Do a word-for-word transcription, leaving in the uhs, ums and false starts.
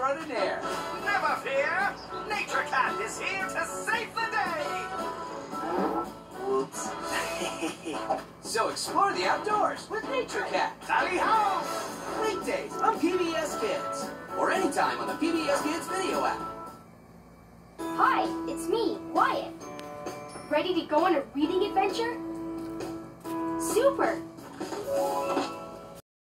extraordinaire. Never fear! Nature Cat is here to save the day! Whoops. So explore the outdoors with Nature Cat. Tally ho! Weekdays on P B S Kids. Or anytime on the P B S Kids video app. Hi, it's me, Wyatt. Ready to go on a reading adventure? Super!